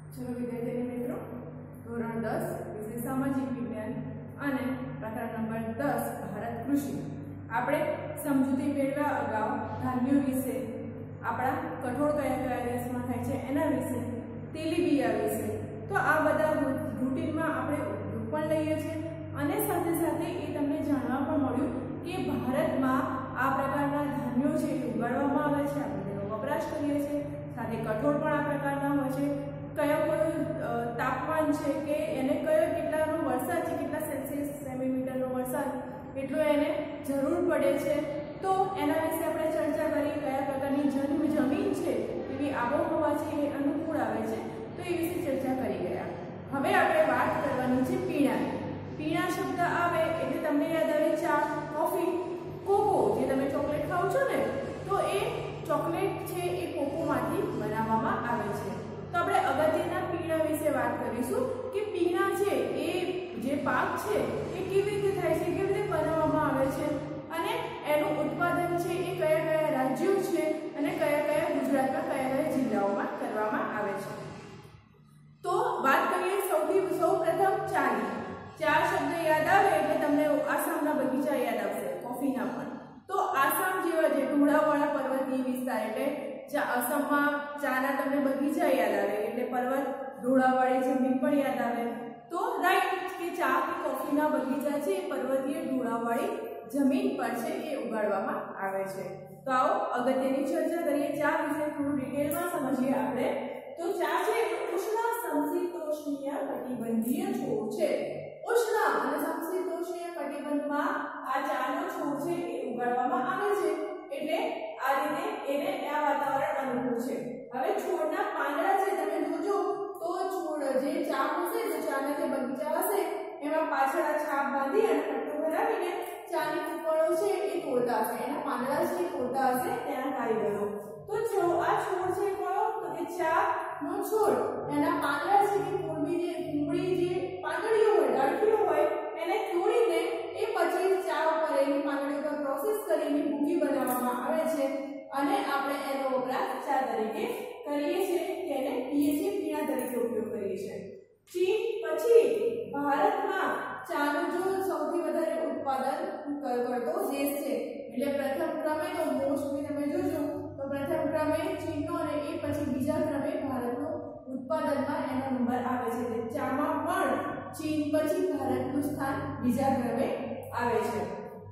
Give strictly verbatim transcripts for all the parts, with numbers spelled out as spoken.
चलो विद्यार्थी मित्रों, धोरण दस विषय सामाजिक विज्ञान અને પ્રકરણ નંબર દસ ભારત કૃષિ। આપણે સમજૂતી મેળવ્યા અગાઉ ધાન્યો વિશે, આપણા કઠોળ કયા કયા દેશમાં થાય છે એના વિશે, તેલીબિયા વિશે, તો આ બધા રૂટીનમાં આપણે ઉપયોગ પણ લઈએ છીએ અને સાથે સાથે એ તમને જાણવા પણ મળ્યું કે ભારતમાં આ પ્રકારના ધાન્યો છે ઉગાડવામાં આવે છે, આપણે તેનો વપરાશ કરીએ છીએ, સાથે કઠોળ પણ આ પ્રકારના હોય છે, કયો કયો તાપમાન છે કે એને કયો કેટલાનો વરસાદ છે, કેટલા સેલ્સિયસ સેમીમીટરનો વરસાદ એટલો એને જરૂર પડે છે, તો એના વિશે આપણે ચર્ચા કરી, કયા પ્રકારની જન્મ જમીન છે એવી આબોહવા છે એ અનુકૂળ આવે છે, તો એ વિશે ચર્ચા કરી ગયા। હવે આપણે વાત કરવાની છે પીણાની। પીણા શબ્દ આવે એટલે તમને યાદ આવે ચા, કોફી, કોકો, જે તમે ચોકલેટ ખાવ છો ને, તો એ ચોકલેટ છે એ કોકોમાંથી બનાવવામાં આવે છે। તો આપણે અગત્યના પીણા વિશે વાત કરીશું કે પીણા છે એ જે પાક છે એ કેવી રીતે થાય છે, કેવી રીતે બનાવવામાં આવે છે અને એનું ઉત્પાદન છે એ કયા કયા રાજ્યો છે અને કયા કયા ગુજરાતના કયા કયા જિલ્લાઓમાં કરવામાં આવે છે। તો વાત કરીએ સૌથી સૌપ્રથમ ચાની। ચા શબ્દ યાદ આવે એટલે તમને આસામના બગીચા યાદ આવશે, કોફીના પણ। તો આસામ જેવા જે ઢોળાવવાળા પર્વતીય વિસ્તાર એટલે આસામમાં ચાના તમને બગીચા યાદ આવે એટલે પર્વત ઢોળાવવાળી જમીન પણ યાદ આવે, તો રાઈટ કે ચા કે કોફીના બગીચા છે એ પર્વતીય ઢોળાવવાળી જમીન પર છે એ ઉગાડવામાં આવે છે। તો આવો અગત્યની ચર્ચા કરીએ ચા વિશે, થોડું ડિટેલમાં સમજીએ આપણે। તો ચા છે ઉષ્ણ સમશીતોષ્ણીય કટિબંધીય છોડ છે। ઉષ્ણ અને સમશીતોષ્ણીય કટિબંધમાં આ ચાનો છોડ છે એ ઉગાડવામાં આવે છે, એટલે આ રીતે એને આ વાતાવરણ અનુકૂળ છે। હવે છોડના પાંદડા છે તમે જોજો તો છોડ જે ચા હશે, જે ચાના જે બગીચા હશે એમાં પાછળ આ છાપ બાંધી અને પટ્ટો ભરાવીને ચાની કુકળો છે એ તોડતા હશે, એના પાંદડા છે એ તોડતા હશે તેના કારીગરો। તો જો આ છોડ છે કયો, તો કે ચા નો છોડ, એના પાંદડા છે કે કુંબળી જે કુંબળી જે પાંદડીઓ હોય, ડાળખીઓ હોય એને તોડીને એ પછી ચા ઉપર એની પાંદડી પર પ્રોસેસ કરીને ભૂકી બનાવવામાં આવે છે અને આપણે એનો વપરાશ ચા તરીકે કરીએ છીએ, તેને પીએ છીએ, પીણા તરીકે ઉપયોગ કરીએ છીએ। ચીન પછી ભારતમાં ચાનું જો સૌથી વધારે ઉત્પાદન કરતો દેશ છે, એટલે પ્રથમ ક્રમે તો મોસ્ટલી તમે જોજો તો પ્રથમ ક્રમે ચીનનો અને એ પછી બીજા ક્રમે ભારતનો ઉત્પાદનમાં એનો નંબર આવે છે, એટલે ચામાં પણ ચીન પછી ભારતનું સ્થાન બીજા ક્રમે આવે છે।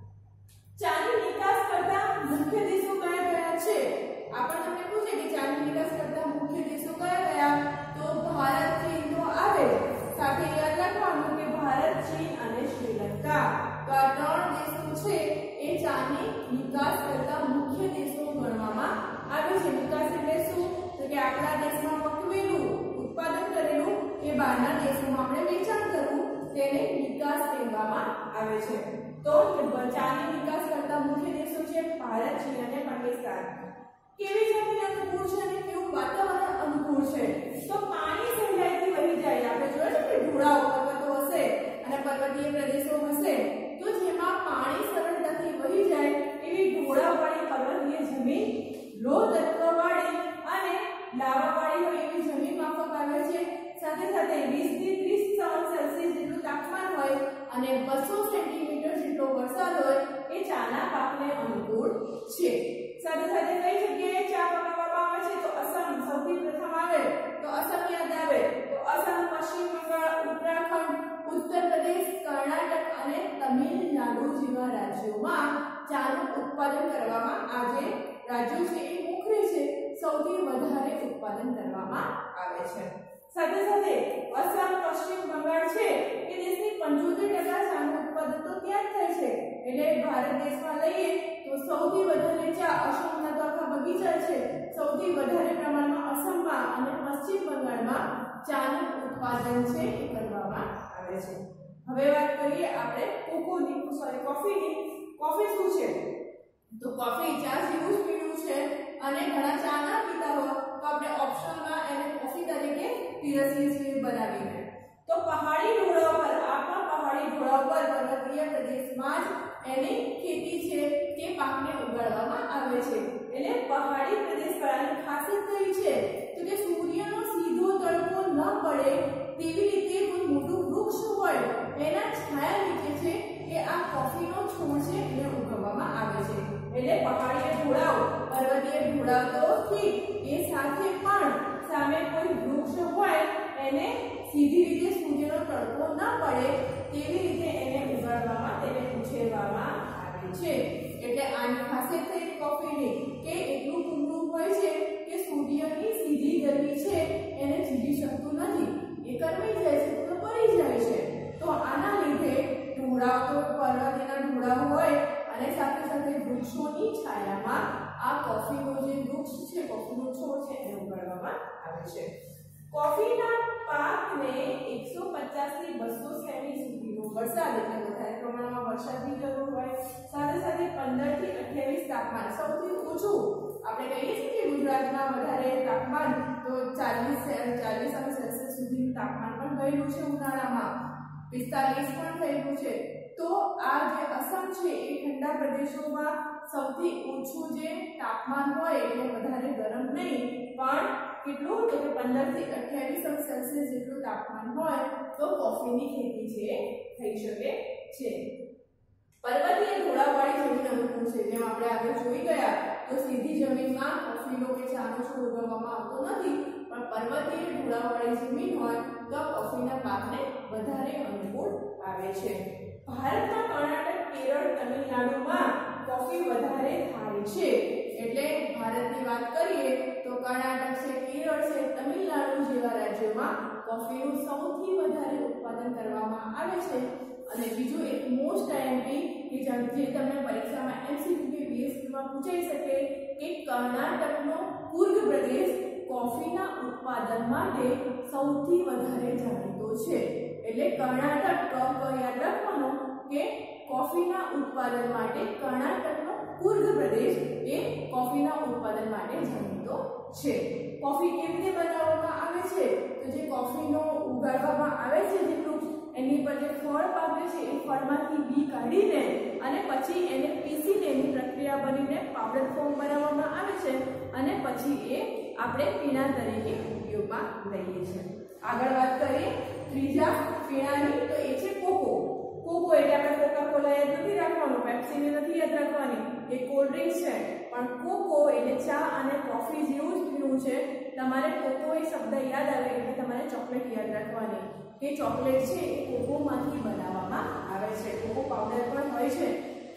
ચાની નિકાસ કરતા મુખ્ય દેશો કયા કયા છે, આપણે તમને પૂછે કે ચાની નિકાસ કરતા મુખ્ય દેશો કયા કયા, તો ભારત, ચીન તો આવે, સાથે યાદ રાખવાનું કે ભારત, ચીન અને શ્રીલંકા, તો આ ત્રણ દેશો છે એ ચાની નિકાસ કરતા મુખ્ય દેશો ગણવામાં આવે છે। નિકાસ એટલે શું, તો કે આપણા દેશમાં પકવેલું ઉત્પાદન કરેલું એ બહારના દેશોમાં આપણે વેચાણ કરવું, તેને નિકાસ કહેવામાં આવે છે। તો ચાની નિકાસ કરતા મુખ્ય દેશો છે ભારત, ચીન અને પાકિસ્તાન। કેવી જમીન અનુકૂળ છે અને કેવું વાતાવરણ અનુકૂળ છે, તો પાણી સહેલાઈથી વહી જાય, આપણે જોયું કે ઢોળાવ પર્વતો હશે અને પર્વતીય પ્રદેશો હશે તો જેમાં પાણી સરળતાથી વહી જાય એવી ઢોળાવવાળી પર્વતીય જમીન, લોહ તત્વવાળી અને લાવાવાળી હોય એવી જમીન માફક આવે છે, સાથે સાથે વીસ થી ત્રીસ સેલ્સિયસ જેટલું તાપમાન હોય અને બસો સેન્ટીમીટર જેટલો વરસાદ હોય એ ચાના પાકને અનુકૂળ છે। સાથે સાથે કઈ જગ્યાએ ચા પકાવવામાં આવે છે, તો અસમ સૌથી પ્રથમ આવે તો અસમ યાદ આવે, તો અસમ, પશ્ચિમ બંગાળ, ઉત્તરાખંડ, ઉત્તર પ્રદેશ, કર્ણાટક અને તમિલનાડુ જેવા રાજ્યોમાં ચાનું ઉત્પાદન કરવામાં આજે રાજ્યો છે એ મોખરે છે, સૌથી વધારે ઉત્પાદન કરવામાં આવે છે। સાથે સાથે અસમ, પશ્ચિમ બંગાળ છે એ દેશની પંચોતેર ટકા ચાનું ઉત્પાદન તો ત્યાં જ થાય છે, એટલે ભારત દેશમાં લઈએ તો સૌથી વધારે ચા અસમના તો આખા બગીચા છે, સૌથી વધારે પ્રમાણમાં અસમમાં અને પશ્ચિમ બંગાળમાં ચાનું ઉત્પાદન છે એ કરવામાં આવે છે। હવે વાત કરીએ આપણે કોકોની, સોરી કોફીની। કોફી શું છે, તો કોફી ચા જેવું જ પીવું છે અને ઘણા ચા ના પીતા હોય તો આપણે ઓપ્શનમાં એને કોફી તરીકે પીરસીએ છીએ બનાવીને। તો પહાડી ઢોળાવ પર, આ પણ પહાડી ઢોળાવ પર પર્વતીય પ્રદેશમાં જ એની ખેતી છે કે પાકને ઉગાડવામાં આવે છે, એટલે પહાડી પ્રદેશ વાળાની ખાસિયત કઈ છે, તો કે સૂર્યનો સીધો તડકો ન ઢોળાવતો ઠીક, એ સાથે પણ સામે કોઈ વૃક્ષ હોય એને સીધી રીતે સૂર્યનો તડકો ન પડે તેવી રીતે એને ઉગાડવામાં, તેને ઉછેરવામાં આવે છે. એટલે આની ખાસિયત થઈ કોફીની કે એટલું કુમળું હોય છે કે સૂર્યની સીધી ગરમી છે એને ઝીલી શકતું નથી, એ કરમાઈ જાય છે તો પડી જાય છે. તો આના લીધે ઢોળાવ તો પર્વતીના ઢોળાવ હોય અને સાથે સાથે વૃક્ષોની છાયામાં આ કોફીનો જે વૃક્ષ છે, કોફીનો છોડ છે એને ઉગાડવામાં આવે છે. કોફીના પાકને એકસો પચાસ થી બસો સેમી સુધીનો વરસાદ, એટલે વધારે પ્રમાણમાં વરસાદની જરૂર હોય, સાથે સાથે પંદર થી અઠ્યાવીસ તાપમાન, સૌથી ઓછું આપણે કહીએ છીએ કે ગુજરાતમાં વધારે તાપમાન તો ચાલીસ ચાલીસ અંશ સેલ્સિયસ સુધીનું તાપમાન પણ ગયેલું છે, ઉનાળામાં પિસ્તાલીસ પણ થયેલું છે. તો આ જે અસમ છે એ ઠંડા પ્રદેશોમાં સૌથી ઓછું જે તાપમાન હોય એટલે વધારે ગરમ નહીં પણ કેટલું તો કે પંદર થી અઠ્યાવીસ અંશ સેલ્સિયસ જેટલું તાપમાન હોય તો કોફીની ખેતી છે થઈ શકે છે. પર્વતીય ઢોળાવવાળી જમીન અનુકૂળ છે. જેમ આપણે આગળ જોઈ ગયા તો સીધી જમીનમાં કોફીનો કે ચાનો છોડ ઉગાડવામાં આવતો નથી, પણ પર્વતીય ઢોળાવવાળી જમીન હોય તો કોફીના પાકને વધારે અનુકૂળ આવે છે. ભારતના કર્ણાટક, કેરળ, તમિલનાડુમાં કોફી વધારે થાય છે. એટલે ભારતની વાત કરીએ તો કર્ણાટક છે, કેરળ છે, તમિલનાડુ જેવા રાજ્યોમાં કોફીનું સૌથી વધારે ઉત્પાદન કરવામાં આવે છે. અને બીજું એક મોસ્ટ આઈએમપી કે જે તમને પરીક્ષામાં એમસીક્યુ કે પીએસક્યુમાં પૂછાઈ શકે કે કર્ણાટકનો કુર્ગ પ્રદેશ કોફીના ઉત્પાદન માટે સૌથી વધારે જાણીતો છે. એટલે કર્ણાટક ક યાદ રાખવાનો કે કોફીના ઉત્પાદન માટે કર્ણાટકનો કુર્ગ પ્રદેશ એ કોફીના ઉત્પાદન માટે જાણીતો છે. કોફી કેવી રીતે બનાવવામાં આવે છે તો જે કોફીનો ઉગાડવામાં આવે છે જે વૃક્ષ એની પર જે ફળ પાકે છે એ ફળમાંથી બી કાઢીને અને પછી એને પીસીને એની પ્રક્રિયા બનીને પાવડર ફોર્મ બનાવવામાં આવે છે અને પછી એ આપણે પીણા તરીકે ઉપયોગમાં લઈએ છીએ. આગળ વાત કરીએ ત્રીજા પીણાની તો એ છે કોકો. કોકો એટલે આપણે કોકા કોલા યાદ નથી રાખવાનું, પેપ્સી નથી યાદ રાખવાની, એ કોલ્ડ ડ્રિંક્સ છે. પણ કોકો એટલે ચા અને કોફી જેવું જ પીણું છે. તમારે કોકો એ શબ્દ યાદ આવે એટલે તમારે ચોકલેટ યાદ રાખવાની કે ચોકલેટ છે એ કોકોમાંથી બનાવવામાં આવે છે. કોકો પાવડર પણ હોય છે.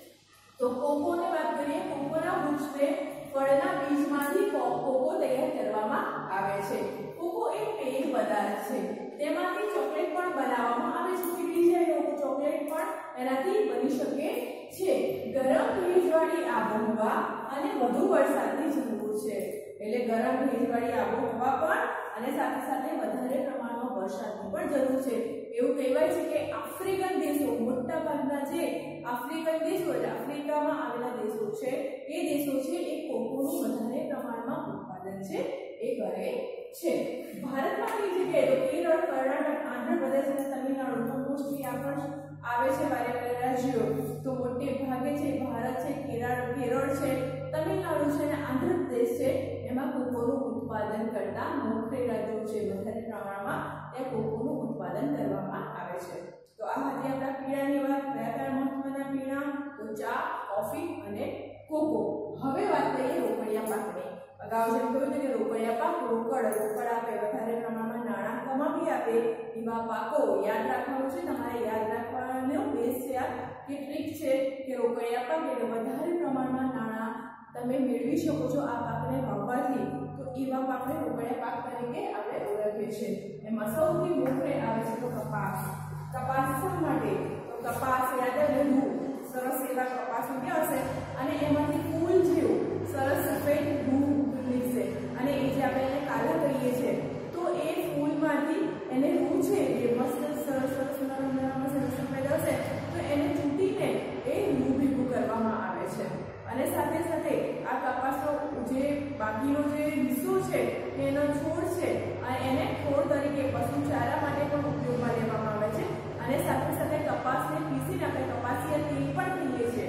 તો કોકોની વાત કરીએ, કોકોના વૃક્ષને ફળના બીજમાંથી કોકો તૈયાર કરવામાં આવે છે. કોકો એક પેય પદાર્થ છે, તેમાંથી ચોકલેટ પણ બનાવવામાં આવે છે. પીળી જાય એવું ચોકલેટ પણ એનાથી બની શકે છે. ગરમ ભેજવાળી આબોહવા અને વધુ વરસાદની જરૂર છે. એટલે ગરમ ભેજવાળી આબોહવા પણ અને સાથે સાથે વધારે પ્રમાણમાં વરસાદની પણ જરૂર છે. એવું કહેવાય છે કે આફ્રિકન દેશો, મોટા ભાગના જે આફ્રિકન દેશો એટલે આફ્રિકામાં આવેલા દેશો છે એ દેશો છે એ કોકોનું વધારે પ્રમાણમાં ઉત્પાદન છે એ કરે છે. ભારતમાં કઈ જગ્યાએ તો કેરળ, કર્ણાટક, આંધ્રપ્રદેશ અને તમિલનાડુ તો મોસ્ટલી આગળ આવે છે વારે વારે રાજ્યો. તો મોટે ભાગે છે ભારત છે, કેરળ કેરળ છે, તમિલનાડુ છે અને આંધ્રપ્રદેશ છે એમાં કોકોનું ઉત્પાદન કરતા મુખ્ય રાજ્યો છે. વધારે પ્રમાણમાં ત્યાં કોકોનું ઉત્પાદન કરવામાં આવે છે. તો આ હતી આપણા પીણાની વાત. કયા કયા મહત્વના પીણા તો ચા, કોફી અને કોકો. હવે વાત કરીએ રોકડિયા પાકની. અગાઉ જેમ કહ્યું કે રોકડિયા પાક રોકડ રોકડ આપે, વધારે પ્રમાણમાં નાણાં કમાવી આપે એવા પાકો યાદ રાખવાનું છે. તમારે યાદ રાખવાનો બેઝ છે આ કે ટ્રીક છે કે રોકડિયા પાક એટલે વધારે પ્રમાણમાં નાણાં તમે મેળવી શકો છો આ પાકને વાવવાથી. તો એવા પાકને રોકડિયા પાક તરીકે આપણે ઓળખીએ છીએ. એમાં સૌથી મોખરે આવે છે તો કપાસ. કપાસ શા માટે તો કપાસ યાદ રહેવું સરસ એવા કપાસ ઉગ્યા હશે અને એમાંથી ફૂલ જેવું સરસ સફેદ રૂ નીકળશે અને એ જે આપણે એને કાલા કહીએ છીએ તો એ ફૂલમાંથી એને રૂ છે એ મસ્ત સરસ સરસ નરમ સરસ સફેદ હશે તો એને ચૂંટીને એ રૂ ભેગું કરવામાં આવે છે. અને સાથે સાથે આ કપાસનો જે બાકીનો જે હિસ્સો છે એનો છોડ છે અને એને છોડ તરીકે પશુ ચારા માટે પણ ઉપયોગમાં લેવામાં આવે છે. અને સાથે સાથે કપાસને પીસીને આપણે કપાસિયા તેલ પણ પીએ છીએ.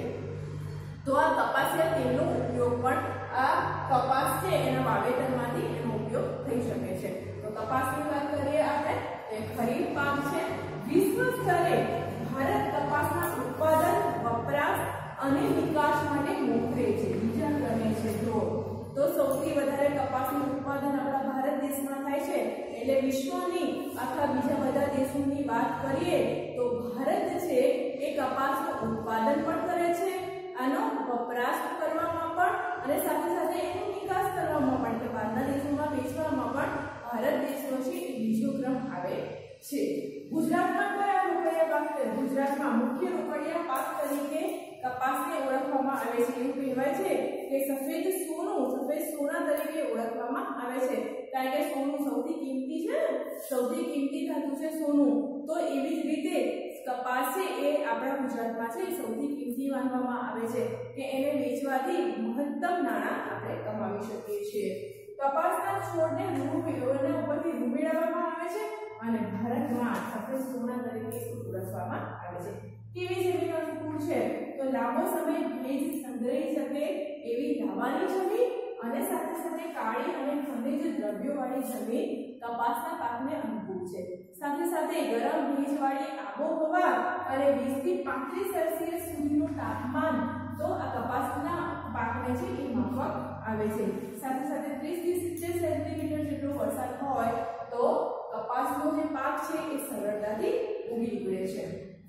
તો આ કપાસિયા તેલનો ઉપયોગ પણ આ કપાસ છે એના વાવેતરમાંથી એનો ઉપયોગ થઈ શકે છે. તો કપાસની વાત કરીએ આપણે એ ખરીફ પાક છે. વિશ્વ સ્તરે ભારત કપાસના ઉત્પાદન, વપરાશ અને વિકાસ માટે મોખરે છે, બીજા ક્રમે છે. જો તો સૌથી વધારે કપાસનું ઉત્પાદન આપણા ભારત દેશમાં થાય છે એટલે વિશ્વની આખા બીજા બધા દેશોની વાત કરીએ તો ભારત છે એ કપાસનું ઉત્પાદન પણ કરે છે, આનો વપરાશ કરવામાં પણ અને સાથે સાથે એનો નિકાસ કરવામાં પણ કે બહારના દેશોમાં વેચવામાં પણ ભારત દેશનો છે એ બીજો ક્રમ આવે છે। ગુજરાતમાં કયા રોકડિયા પાક છે? ગુજરાતમાં મુખ્ય રોકડિયા પાક તરીકે કપાસને ઓળખવામાં આવે છે। એવું કહેવાય છે કે સફેદ સોનું સફેદ સોના તરીકે ઓળખવામાં આવે છે, કારણ કે સોનું સૌથી કિંમતી છે, સૌથી કિંમતી ધાતુ છે સોનું। તો એવી જ રીતે કપાસ છે એ આપણા ગુજરાતમાં છે સૌથી કિંમતી માનવામાં આવે છે કે એને વેચવાથી મહત્તમ નાણાં આપણે કમાવી શકીએ છીએ। કપાસના છોડને રૂ એના ઉપરથી રૂ મેળવવામાં આવે છે અને ભારતમાં સફેદ સોના તરીકે ઓળખવામાં આવે છે। કેવી જમીન અનુકૂળ છે? તો લાંબો સમય ભેજ સંગ્રહી શકે એવી લાવાની જમીન અને સાથે સાથે કાળી અને ખનિજ દ્રવ્યોવાળી જમીન કપાસના પાકને અનુકૂળ છે। સાથે સાથે ગરમ ભેજવાળી આબોહવા અને વીસ થી પાંત્રીસ સેલ્સિયસ સુધીનું તાપમાન તો આ કપાસના પાકને છે એ માફક આવે છે। સાથે સાથે ત્રીસ થી સિત્તેર સેન્ટીમીટર જેટલો વરસાદ હોય તો કપાસનો જે પાક છે એ સરળતાથી ઉગી નીકળે છે।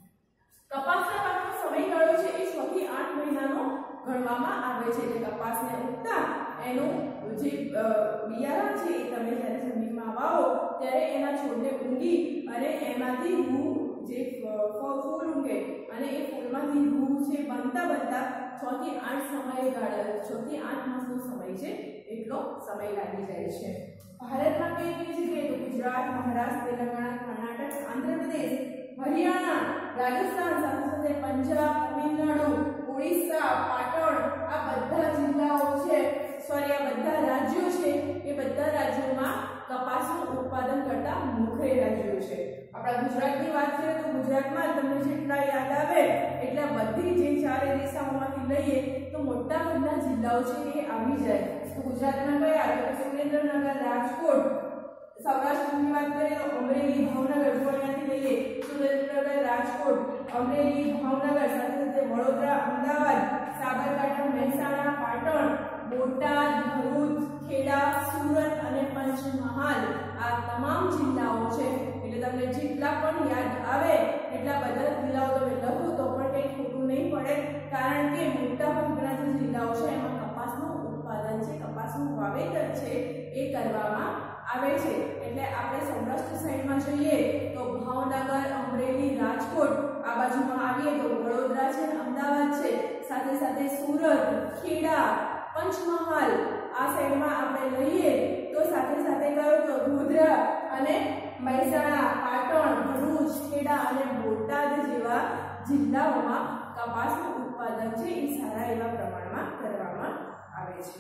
કપાસના પાકનો સમયગાળો છે એ છ થી આઠ મહિનાનો ગણવામાં આવે છે, એટલે કપાસને ઉગતા એનું જે બિયારણ છે એ તમે જ્યારે જમીનમાં વાવો ત્યારે એના છોડને ઊંઘી અને એમાંથી રૂ જે ફૂલ ઊંઘે અને એ ફૂલમાંથી રૂ છે બનતા બનતા છ થી આઠ સમયગાળા છ થી આઠ માસનો સમય છે એટલો સમય લાગી જાય છે। ભારતમાં કઈ કઈ જગ્યાએ? તો ગુજરાત, મહારાષ્ટ્ર, તેલંગાણા, કર્ણાટક, આંધ્રપ્રદેશ, હરિયાણા, રાજસ્થાન, સાથે સાથે પંજાબ, તમિલનાડુ, ઓડિશા, પાટણ આ બધા જિલ્લાઓ છે સોરી આ બધા રાજ્યો છે એ બધા રાજ્યોમાં કપાસનું ઉત્પાદન કરતા મુખ્ય રાજ્યો છે। આપણા ગુજરાતની વાત કરીએ તો ગુજરાતમાં તમને જેટલા યાદ આવે એટલા બધી જે ચારે દિશાઓમાંથી લઈએ તો મોટા ભાગના જિલ્લાઓ છે એ આવી જાય। તો ગુજરાતમાં કયા? તો સુરેન્દ્રનગર, રાજકોટ, સૌરાષ્ટ્રની વાત કરીએ તો અમરેલી, ભાવનગર, જો અહીંયાથી લઈએ સુરેન્દ્રનગર, રાજકોટ, અમરેલી, ભાવનગર, સાથે સાથે વડોદરા, અમદાવાદ, સાબરકાંઠા, મહેસાણા, પાટણ, બોટાદ, ભરૂચ, ખેડા, સુરત અને પંચમહાલ આ તમામ જિલ્લાઓ છે। એટલે તમને જેટલા પણ યાદ આવે એટલા બધા જિલ્લાઓ તમે લખો તો પણ કંઈ ખોટું નહીં પડે, કારણ કે મોટા ભાગના જે જિલ્લાઓ છે એમાં કપાસનું ઉત્પાદન છે, કપાસનું વાવેતર છે એ કરવામાં આવે છે। એટલે આપણે સૌરાષ્ટ્ર સાઈડમાં જોઈએ તો ભાવનગર, અમરેલી, રાજકોટ આ બાજુમાં આવીએ તો વડોદરા છે, અમદાવાદ છે, સાથે સાથે સુરત, ખેડા, પંચમહાલ આ સાઈડમાં આપણે લઈએ તો સાથે સાથે કયો તો ગોધરા અને મહેસાણા, પાટણ, ભરૂચ, ખેડા અને બોટાદ જેવા જિલ્લાઓમાં કપાસનું ઉત્પાદન છે એ સારા એવા પ્રમાણમાં કરવામાં આવે છે।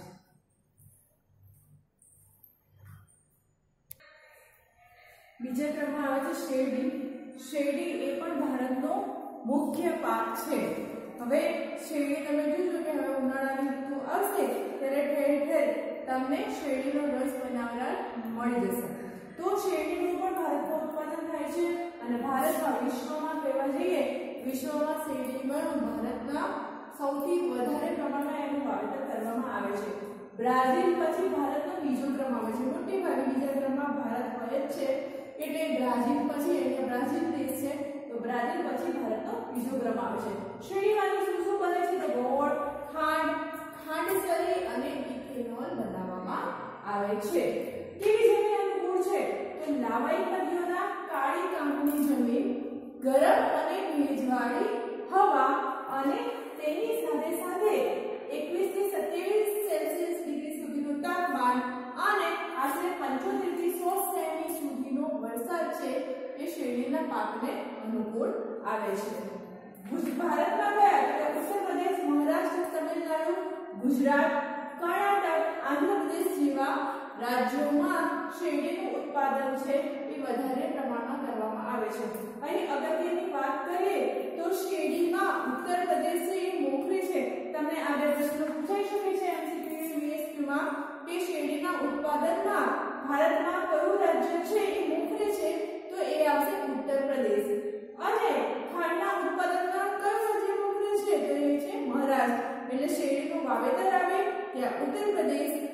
બીજા ક્રમમાં આવે છે શેરડી। શેરડી એ પણ ભારતનો મુખ્ય પાક છે। હવે શેરડી તમે જોજો કે હવે ઉનાળાની ઋતુ આવશે ત્યારે ઠેર ઠેર તમને શેરડીનો રસ બનાવનાર મળી જશે। તો શેરડીનું પણ ભારતમાં ઉત્પાદન થાય છે અને ભારતમાં વિશ્વમાં કહેવા જઈએ વિશ્વમાં શેરડીમાં ભારતના સૌથી વધારે પ્રમાણમાં એનું વાવેતર કરવામાં આવે છે। બ્રાઝિલ પછી ભારતનો બીજો ક્રમ આવે છે, મોટે ભાગે બીજા ક્રમમાં ભારત હોય જ છે, એટલે બ્રાઝિલ પછી અહીંયા બ્રાઝિલ દેશ છે તો બ્રાઝિલ પછી ભારતનો બીજો ક્રમ આવે છે। શેરડીમાંથી શું શું બને છે? તો ગોળ, ખાંડ, ખાંડ સરી અને ઇથેનોલ બનાવવામાં આવે છે। કેવી જમીન અનુકૂળ છે? તો લાવાઈ નદીઓના કાળી કાંકની જમીન, ગરમ અને ભેજવાળી હવા અને તેની સાથે સાથે એકવીસ થી સત્યાવીસ સેલ્સિયસ ડિગ્રી સુધીનું તાપમાન અને આશરે પંચોતેર થી સો સેમી સુધીનો વરસાદ છે એ શેરડીના પાકને અનુકૂળ આવે છે। ભારતમાં કયા? તો ઉત્તર પ્રદેશ, મહારાષ્ટ્ર, તમિલનાડુ, ગુજરાત, કર્ણાટક, આંધ્રપ્રદેશ જેવા રાજ્યોમાં શેરડીનું ઉત્પાદન છે એ વધારે પ્રમાણમાં કરવામાં આવે છે। અહીં અગત્યની વાત કરીએ તો શેરડીમાં ઉત્તર પ્રદેશ છે એ મોખરે છે। તમને આ બે પ્રશ્નો પૂછાઈ શકે છે એમસીક્યુ વીએસક્યુમાં કે શેરડીના ઉત્પાદનમાં ભારતમાં કયું રાજ્ય છે એ મોખરે છે? તો એ આવશે ઉત્તર પ્રદેશ। અને ખાંડના ઉત્પાદનમાં કયું રાજ્ય મોખરે છે? તો એ છે મહારાષ્ટ્ર। એટલે શેરડીનું વાવેતર આવે ત્યાં ઉત્તર પ્રદેશ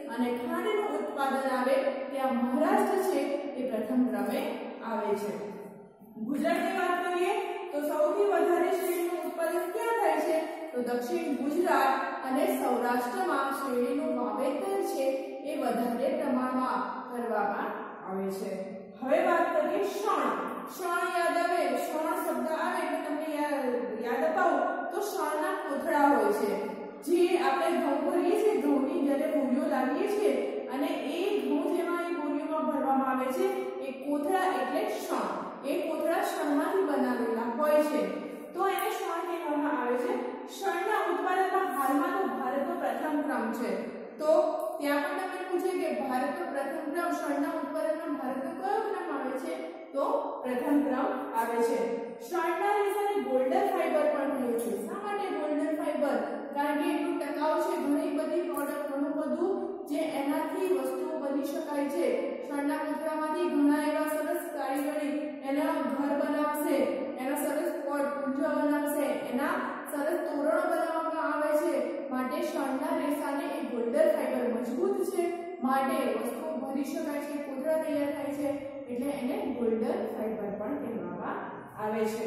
અને ખાંડનું ઉત્પાદન આવે ત્યાં મહારાષ્ટ્ર છે એ પ્રથમ ક્રમે આવે છે. ગુજરાતની વાત કરીએ તો સૌથી વધારે શેરડીનું ઉત્પાદન ક્યાં થાય છે? તો દક્ષિણ ગુજરાત અને સૌરાષ્ટ્રમાં શેરડીનું વાવેતર છે એ વધારે પ્રમાણમાં કરવામાં આવે છે. હવે વાત કરીએ શણ. શણ યાદ આવે, શણ શબ્દ આવે એટલે તમને યાદ અપાવું તો શણના કોથળા હોય છે. જે આપણે ઘઉં ભરીએ છીએ, ઘઉંની જ્યારે બોરીઓ લાવીએ છીએ અને એ ઘઉં જેમાં એ બોરીઓમાં ભરવામાં આવે છે એ કોથળા એટલે શણ. એ કોથળા શણમાંથી બનાવેલા હોય છે તો એને શણ કહેવામાં આવે છે. શણના ઉત્પાદનમાં હાલમાં તો ભારતનો પ્રથમ ક્રમ છે. તો ત્યાં પણ તમને પૂછે કે ભારતનો પ્રથમ ક્રમ શણના ઉત્પાદનમાં ભારતનો કયો ક્રમ આવે છે? તો પ્રથમ ક્રમ આવે છે. શણના રેસાને ગોલ્ડન ફાઈબર પણ કહે છે. શા માટે ગોલ્ડન ફાઈબર? કારણ કે એટલું ટકાઉ છે. ઘણી બધી પ્રોડક્ટ, ઘણું બધું જે એનાથી વસ્તુઓ બની શકાય છે. શણના કોથળામાંથી ઘણા એવા સરસ કારીગરી એના ઘર બનાવશે, એના સરસ પોટ પૂંજા બનાવશે, એના સરસ તોરણો બનાવવામાં આવે છે. માટે શણના રેસાને એ ગોલ્ડન ફાઈબર મજબૂત છે, માટે વસ્તુઓ ભરી શકાય છે, કોથળા તૈયાર થાય છે, એટલે એને ગોલ્ડન ફાઈબર પણ કહેવામાં આવે છે.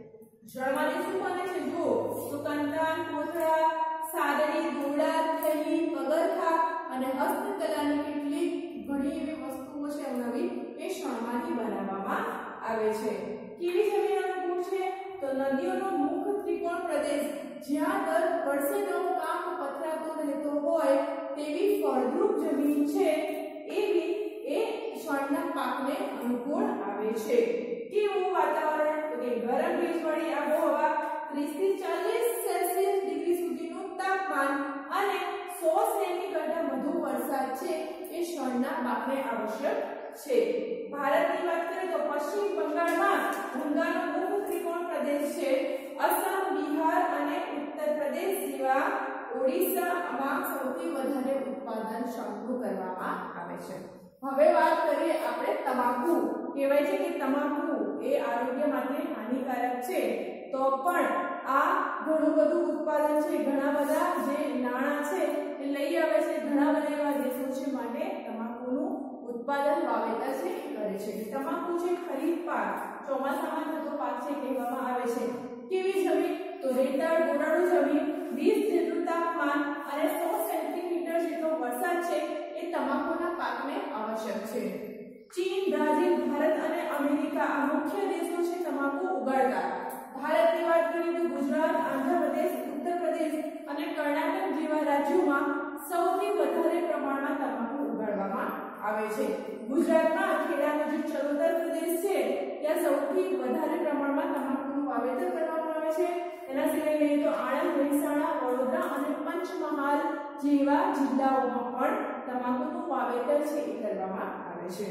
શણમાંથી શું બને છે? જો તો કંતાન, કોથળા, સાદડી, દોરડા, થેલી, પગરખા અને હસ્તકલાની કેટલીક ઘણી એવી વસ્તુઓ છે નવી એ શણમાંથી બનાવવામાં આવે છે. કેવી જમીન અનુકૂળ છે? તો નદીઓનો મુખ ત્રિકોણ પ્રદેશ જ્યાં દર વર્ષે નવો પાક પથરાતો રહેતો હોય તેવી ફળદ્રુપ જમીન છે એવી એ શણના પાકને અનુકૂળ આવે છે. કેવું વાતાવરણ? તો કે ગરમ ભેજવાળી આબોહવા, ત્રીસ થી ચાલીસ સેલ્સિયસ ડિગ્રી સુધીનું તાપમાન અને સો સેમી કરતાં વધુ વરસાદ છે એ શણના પાકને આવશ્યક છે. ભારતની વાત કરીએ તો પશ્ચિમ બંગાળમાં ગંગાનો મુખ ત્રિકોણ પ્રદેશ છે. અસમ, બિહાર અને ઉત્તર પ્રદેશ જેવા ઓડિશામાં સૌથી વધારે ઉત્પાદન શણનું કરવામાં આવે છે. હવે વાત કરીએ આપણે તમાકુ. કહેવાય છે કે તમાકુ એ આરોગ્ય માટે હાનિકારક છે, તો પણ આ ઘણું બધું ઉત્પાદન છે. ઘણા બધા જે નાણાં છે એ લઈ આવે છે ઘણા બધા એવા દેશો છે, માટે તમાકુનું ઉત્પાદન વાવેતર છે કરે છે. તમાકુ છે ખરીફ પાક, ચોમાસામાં થતો પાક છે કહેવામાં આવે છે. કેવી જમીન? તો રેતાળ ગોરાળુ જમીન, વીસ જેટલું તાપમાન અને સો સેન્ટીમીટર જેટલો વરસાદ છે એ તમાકુના પાકને આવશ્યક છે. ચીન, બ્રાઝીલ, ભારત અને અમેરિકા આ મુખ્ય દેશો છે તમાકુ ઉગાડતા. ભારતની વાત કરીએ તો ગુજરાત, આંધ્રપ્રદેશ, ઉત્તર પ્રદેશ અને કર્ણાટક જેવા રાજ્યોમાં સૌથી વધારે પ્રમાણમાં તમાકુ ઉગાડવામાં આવે છે. ગુજરાતમાં ખેડાનો જે ચરોતર પ્રદેશ છે ત્યાં સૌથી વધારે પ્રમાણમાં તમાકુનું વાવેતર કરવામાં આવે છે. એના સિવાય લઈએ તો આણંદ, મહેસાણા, વડોદરા અને પંચમહાલ જેવા જિલ્લાઓમાં પણ તમાકુનું વાવેતર છે એ કરવામાં આવે છે.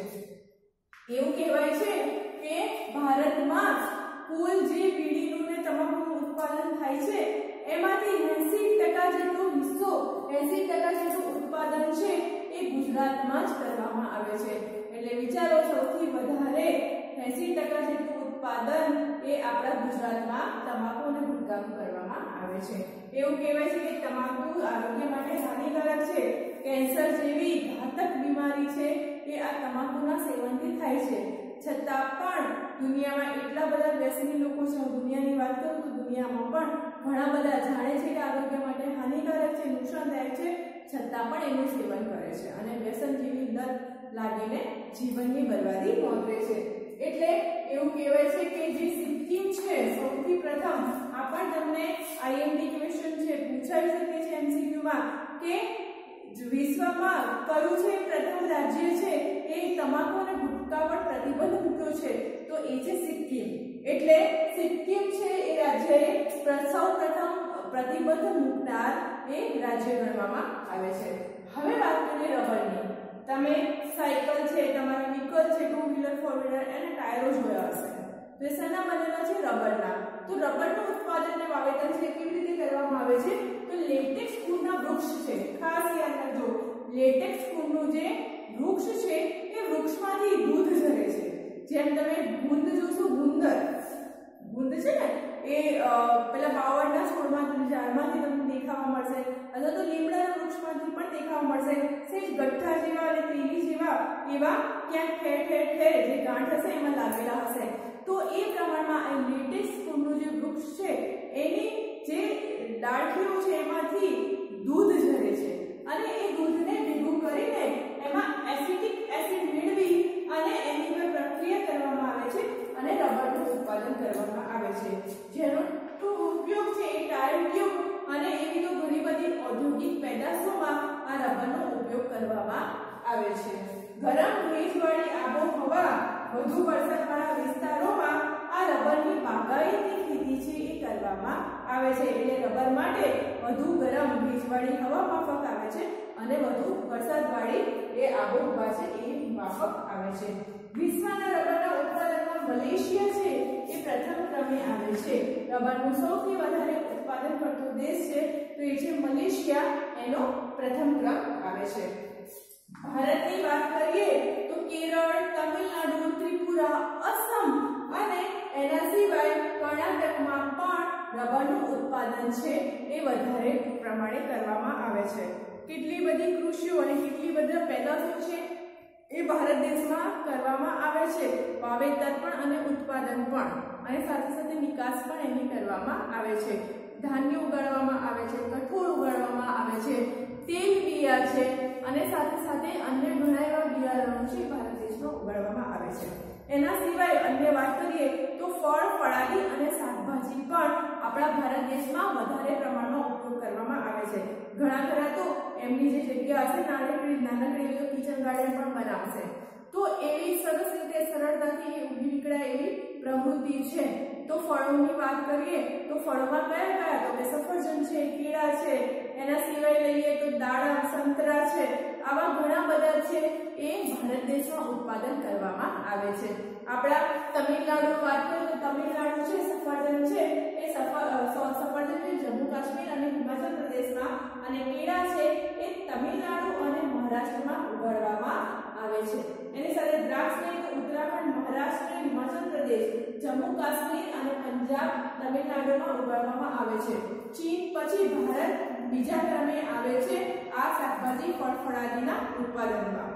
એવું કહેવાય છે કે ભારતમાં કુલ જે બીડીનું ને તમાકુનું ઉત્પાદન થાય છે એમાંથી એંસી ટકા જેટલો હિસ્સો, એંસી ટકા જેટલું ઉત્પાદન છે એ ગુજરાતમાં જ કરવામાં આવે છે. એટલે વિચારો, સૌથી વધારે એંસી ટકા જેટલું ઉત્પાદન એ આપણા ગુજરાતમાં તમાકુ અને ગુટકાનું કરવામાં આવે છે. એવું કહેવાય છે કે તમાકુ આરોગ્ય માટે હાનિકારક છે. કેન્સર જેવી ઘાતક બીમારી છે એ આ તમાકુના સેવનથી થાય છે. છતાં પણ દુનિયામાં એટલા બધા વ્યસની લોકો છે, દુનિયાની વાત કરું તો દુનિયામાં પણ ઘણા બધા જાણે છે કે આરોગ્ય માટે હાનિકારક છે, નુકસાનદાયક છે, છતાં પણ એનું સેવન કરે છે અને વ્યસન જેવી લત લાગીને જીવનની બરબાદી નોંધે છે. એટલે એવું કહેવાય છે કે જે સિક્કિમ છે સૌથી પ્રથમ, આ પણ તમને આઈએમપી ક્વેશ્ચન છે પૂછાઈ શકે છે એમસીક્યુમાં, કે વિશ્વમાં કયું છે પ્રથમ રાજ્ય છે એ તમાકુ અને ગુટકા પર પ્રતિબંધ મૂક્યો છે? તો એ છે સિક્કિમ. એટલે સિક્કિમ છે એ રાજ્યએ સૌ પ્રથમ પ્રતિબંધ મૂકનાર એ રાજ્ય ગણવામાં આવે છે. હવે વાત કરીએ રબરની. તમે સાયકલ છે, તમારી વ્હીકલ છે, ટુ વ્હીલર, ફોર વ્હીલર અને ટાયરો જોયા હશે. તો એ શેના બનેલા છે? રબરના. તો રબરનું ઉત્પાદન અને વાવેતર છે કેવી રીતે કરવામાં આવે છે? તો લેટેક્સ ફૂલના વૃક્ષ છે, ખાસ યાદ રાખજો, લેટેક્સ ફૂલનું જે વૃક્ષ છે એ વૃક્ષમાંથી દૂધ ઝરે છે. જેમ તમે ગુંદ જોશો, ગુંદર ગુંદ છે ને એ પેલા બાવળના છોડમાંથી ઝાડમાંથી તમને દેખાવા મળશે, અથવા તો લીમડાના વૃક્ષમાંથી પણ દેખાવા મળશે સેજ ગઠ્ઠા જેવા અને તેલી જેવા એવા ક્યાંક ઠેર ઠેર ઠેર જે ગાંઠ હશે એમાં લાગેલા હશે તો એ પ્રમાણમાં આ લેટેક્સ કુળનું જે વૃક્ષ છે એની જે ડાળખીઓ છે એમાંથી દૂધ ઝરે છે અને એ દૂધને ભેગું કરીને એમાં એસિટિક એસિડ મેળવી અને એની પર પ્રક્રિયા કરવામાં આવે છે અને રબરનું ઉત્પાદન કરવામાં આવે છે જેનો ઉપયોગ છે એ ટાયર ટ્યુબ અને એવી તો ઘણી બધી ઔદ્યોગિક પેદાશોમાં આ રબરનો ઉપયોગ કરવામાં આવે છે ગરમ ભેજવાળી આબોહવા વધુ વરસાદવાળા વિસ્તારોમાં આ રબરની બાગાયતી ખેતી છે એ કરવામાં આવે છે એટલે રબર માટે વધુ ગરમ ભેજવાળી હવા માફક આવે છે અને વધુ વરસાદવાળી એ આબોહવા છે એ માફક આવે છે વિશ્વના રબરના ઉત્પાદનમાં મલેશિયા છે એ પ્રથમ ક્રમે આવે છે રબરનું સૌથી વધારે ઉત્પાદન કરતો દેશ છે તો એ છે મલેશિયા એનો પ્રથમ ક્રમ આવે છે ભારતની વાત કરીએ તો કેરળ તમિલનાડુ ત્રિપુરા અસમ અને એના સિવાય કર્ણાટકમાં પણ રબરનું ઉત્પાદન છે એ વધારે પ્રમાણે કરવામાં આવે છે કેટલી બધી કૃષિઓ અને કેટલી બધી પેદાશો છે એ ભારત દેશમાં કરવામાં આવે છે વાવેતર પણ અને ઉત્પાદન પણ અને સાથે સાથે નિકાસ પણ એની કરવામાં આવે છે ધાન્ય ઉગાડવામાં આવે છે કઠોળ ઉગાડવામાં આવે છે તેલ બિયા છે અને સાથે સાથે અન્ય ઘણા એવા બિયારણો છે ભારત દેશમાં ઉગાડવામાં આવે છે એના સિવાય અન્ય વાત કરીએ તો ફળ ફળાદી અને શાકભાજી પણ આપણા ભારત દેશમાં વધારે પ્રમાણમાં ઉપયોગ કરવામાં આવે છે ઘણા ખરા તો એમની જે જગ્યા હશે નાનકડી નાનકડી એવી તો કિચન ગાર્ડન પણ બનાવશે તો એવી સરસ રીતે સરળતાથી ઉગી નીકળાય એવી પ્રવૃત્તિ છે તો ફળોની વાત કરીએ તો ફળોમાં કયા કયા તો કે સફરજન છે કેળા છે એના સિવાય લઈએ તો દાડમ સંતરા છે આવા ઘણા બધા છે એ ભારત દેશમાં ઉત્પાદન કરવામાં આવે છે આપણા તમિલનાડુની વાત કરીએ તો તમિલનાડુ છે સફરજન છે એ સફરજન છે જમ્મુ કાશ્મીર અને હિમાચલ પ્રદેશમાં અને કેળા છે એ તમિલનાડુ અને મહારાષ્ટ્રમાં ઉગાડવામાં આવે છે એની સાથે દ્રાક્ષ લઈએ તો ઉત્તરાખંડ મહારાષ્ટ્ર હિમાચલ પ્રદેશ જમ્મુ કાશ્મીર અને પંજાબ તમિલનાડુમાં ઉગાડવામાં આવે છે ચીન પછી ભારત બીજા ક્રમે આવે છે આ શાકભાજી ફળફળાદીના ઉત્પાદનમાં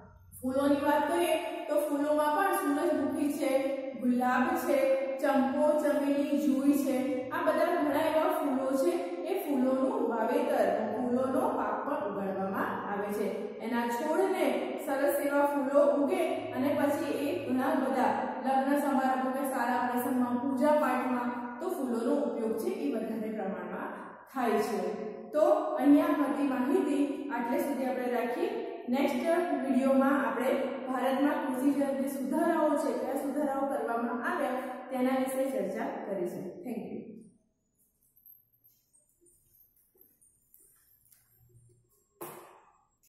ફૂલોની વાત કરીએ તો ફૂલોમાં પણ સૂરજમુખી છે ગુલાબ છે ચંપો ચમેલી જુઈ છે આ બધા ઘણા એવા ફૂલો છે એ ફૂલોનું વાવેતર ફૂલોનો પાક પણ ઉગાડવામાં આવે છે એના છોડને સરસ એવા ફૂલો ઉગે અને પછી એ ઘણા બધા લગ્ન સમારંભો કે સારા પ્રસંગમાં પૂજા પાઠમાં તો ફૂલોનો ઉપયોગ છે એ વધારે પ્રમાણમાં થાય છે તો અહીંયા હતી માહિતી આટલે સુધી આપણે રાખી નેક્સ્ટ વિડીયોમાં આપણે ભારતમાં કૃષિજન્ય સુધારાઓ છે કયા સુધારાઓ કરવામાં આવ્યા તેના વિશે ચર્ચા કરીશું થેન્ક યુ